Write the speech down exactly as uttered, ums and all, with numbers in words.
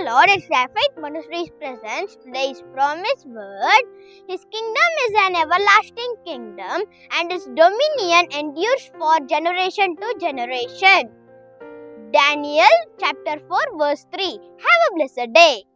the Lord, it's Faith Ministries presents today's promise word. His kingdom is an everlasting kingdom, and His dominion endures for generation to generation. Daniel chapter four verse three. Have a blessed day.